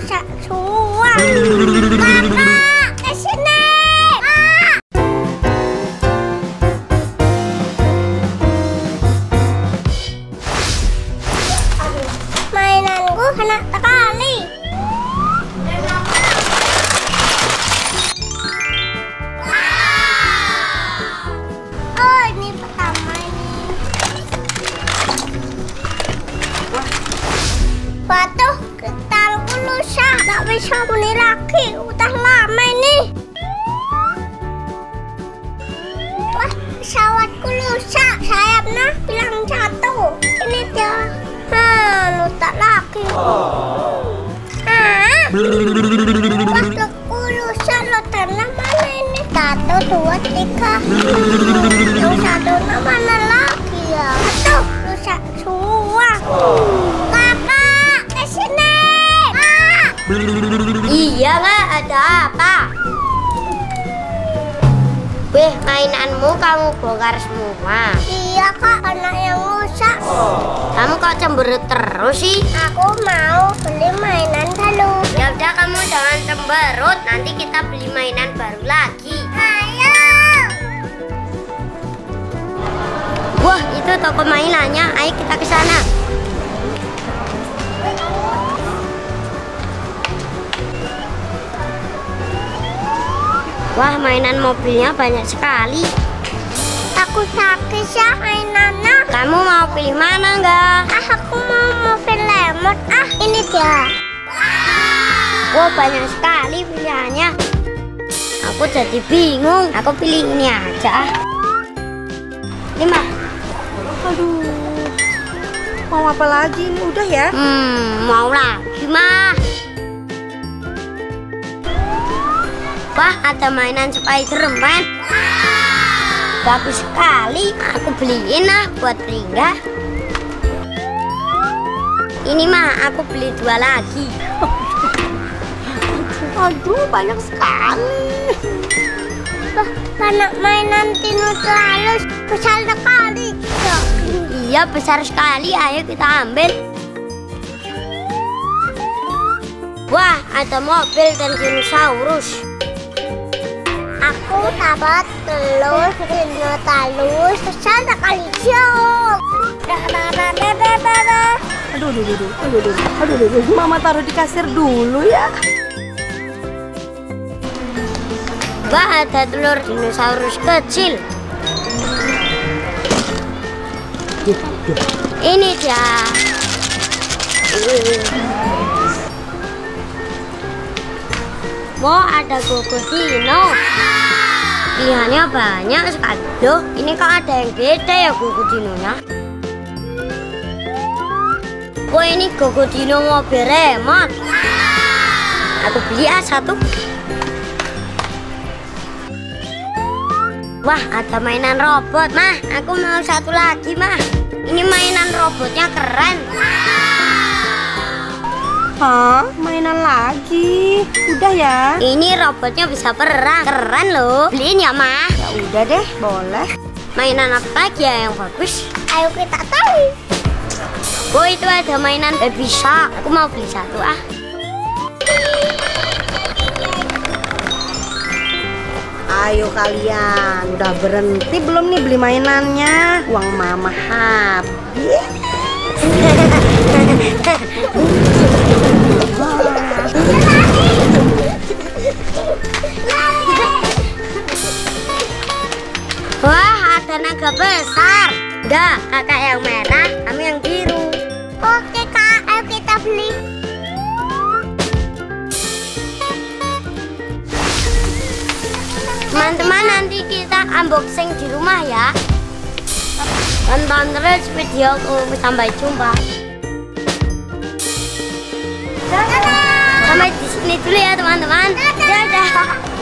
rusak semua. Kakak, ke sini. Mainanku kena sekali. Oh, ini pertama ini. Waduh, gitarku rusak. Gak bisa bunyi lagi. Udah lama ini. Wah, pesawatku rusak. Sayapnya hilang satu. Ini dia. Rusak lagi. Waktuku rusak. Lotarnya mana ini? 1, 2, 3. Yang satunya mana lagi ya? Aduh, rusak semua. Kakak, ke sini. Iya Kak, ada apa? Weh, mainanmu kamu bongkar semua. Iya Kak, anak yang rusak. Kamu kok cemberut terus sih? Aku mau beli mainan dulu. Ya udah, kamu jangan cemberut, nanti kita beli mainan baru lagi. Ayo. Wah, itu toko mainannya. Ayo kita ke sana. Wah, mainan mobilnya banyak sekali. Aku sakit ya mainannya. Kamu mau pilih mana enggak? Aku mau mobil lemot. Ini dia. Wah, banyak sekali pilihannya. Aku jadi bingung. Aku pilih ini aja. 5. Aduh, mau apa lagi ini? Udah ya? Mau lagi mah. Wah, ada mainan Spiderman. Bagus sekali. Aku beliin buat Ringga. Ini mah aku beli 2 lagi. Aduh, banyak sekali. Wah, banyak mainan Dinosaurus. Besar sekali. Iya, besar sekali. Ayo kita ambil. Wah, ada mobil dan dinosaurus. Aku dapat telur dinosaurus besar sekali. Aduh, Mama taruh di kasir dulu ya. Wah, ada telur dinosaurus kecil. Ini dia. Wah, ada Gogodino. Pilihannya banyak sekali. Loh, ini kok ada yang beda ya Gogodinonya? Wah, ini Gogodino mobil remote. Aku beli satu. Wah, ada mainan robot, Mah. Aku mau satu lagi, Mah. Ini mainan robotnya keren. Hah? Mainan lagi? Udah ya? Ini robotnya bisa perang. Keren loh. Beliin ya, Mah. Ya udah deh, boleh. Mainan apa lagi ya yang bagus? Ayo kita tahu. Oh, itu ada mainan Baby Shark. Aku mau beli satu Ayo kalian, udah berhenti belum nih beli mainannya? Uang Mama habis. Wah, ada naga besar. Udah, kakak yang merah, kami yang biru. Oke Kak, ayo kita beli. Teman-teman, nanti kita unboxing di rumah ya. Tonton terus videoku. Sampai jumpa. Sampai di sini dulu ya teman-teman. Dadah.